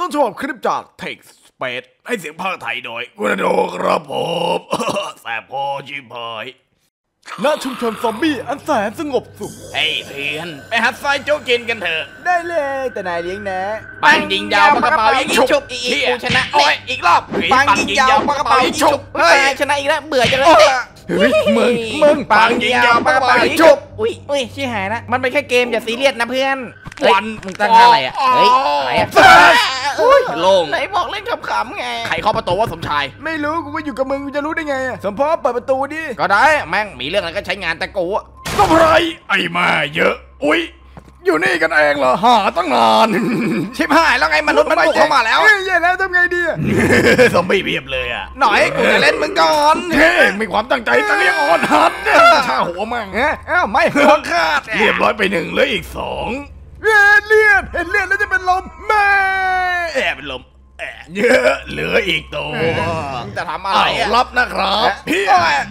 ชอบคลิปจาก Text Space ให้เสียงภาคไทยโดยกุณโดครับผมแสบพอชิบหายณชุมชนซอมบี้อันแสนสงบสุขเฮ้ยเพื่อนไปหัดซอยโจ๊กกินกันเถอะได้เลยแต่นายเลี้ยงนะปังยิงยาวปากกระเป๋ายิงฉุบอีกกูชนะโอ้ยอีกรอบปังยิงยาวปากกระเป๋ายิงฉุบเฮ้ยชนะอีกแล้วเบื่อจังเลยเฮ้ยมึงปังยิงยาวปากกระเป๋ายิงฉุบอุ้ยชี้หายนะมันเป็นแค่เกมอย่าซีเรียสนะเพื่อนวันมึงตั้งท่าอะไรอ่ะเฮ้ยอะไรอ่ะโล่งไหนบอกเล่นขำๆไงใครเคาะประตูว่าสมชายไม่รู้กูก็อยู่กับมึงกูจะรู้ได้ไงสมพรเปิดประตูดิก็ได้แม่งมีเรื่องอะไรก็ใช้งานแต่กูก็ไรไอ้มาเยอะอุ้ยอยู่นี่กันเองเหรอหาตั้งนานชิบหายแล้วไงมนุษย์มันบุกเข้ามาแล้วแย่แล้วทำไงดีซอมบี้เพียบเลยอ่ะหน่อยกูจะเล่นมึงก่อนเฮ้มีความตั้งใจจะเรียกอ่อนหัดช่าหัวมั่งไม่หัวขาดเรียบร้อยไป1เหลืออีก2เห็นเลือดแล้วจะเป็นลมแม่เป็นลมเยอะเหลืออีกตัวจะทำอะไรรับนะครับพี่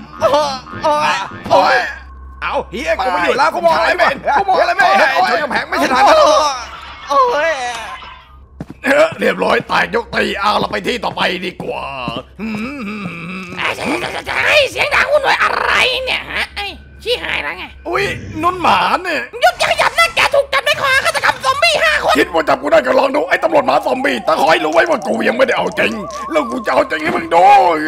เอาเฮียกูไม่อยู่แล้วกูมองอะไรไม่ชนกำแพงไม่ใช่ทางนั้นโอ้ยเรียบร้อยแตกยกตีเอาเราไปที่ต่อไปดีกว่าเสียงดังวุ่นวายอะไรเนี่ยฮะชี้หายแล้วไงอุ้ยนุ่นหมาเนี่ยหยุดยับนะแกถูกจับในข้อหาฆาตกรรมซอมบี้5 คนคิดว่าจับกูได้ก็ลองดูไอ้ตำรวจหมาซอมบี้แต่คอยรู้ไว้ว่ากูยังไม่ได้เอาจริงแล้วกูจะเอาจริงให้มึงดู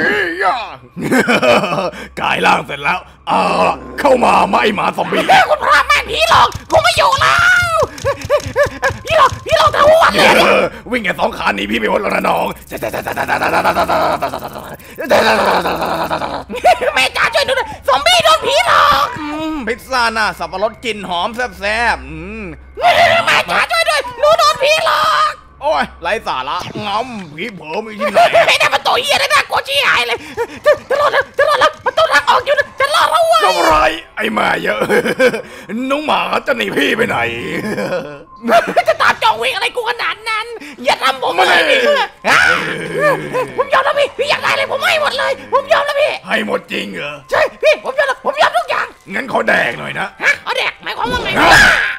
กายร่างเสร็จแล้วเข้ามาไอ้หมาซอมบี้คุณพระแม่ผีหลอกกูไม่อยู่แล้วพี่หลอกทั้งวันเลยวิ่งแค่2 ขาหนีพี่ไม่พ้นแล้วนะน้องแม่จ๋าช่วยดูด้วยซอมบี้โดนผีหลอกพิซซ่าหน้าสับปะรดกลิ่นหอมแซ่บแม่จ๋าช่วยด้วยหนูโดนผีหลอกโอ้ยไร้สาระง้ำผีเผลอมีที่ไหนไม่ได้ประตูเหี้ยได้น่ากลัวชี้หายเลยจะรอดแล้วประตูทางออกอยู่นะจะรอดแล้วเว้ยก็ไรไอ้มาเยอะน้องหมาจะหนีพี่ไปไหนจะตามจองเวงอะไรกูขนาดนั้นอย่าทำผมเลยผมยอมแล้วพี่อยากได้เลยผมให้หมดเลยผมยอมแล้วพี่ให้หมดจริงเหรอใช่พี่ผมยอมทุกอย่างงั้นขอแดกหน่อยนะเอาแดกหมายความว่าไง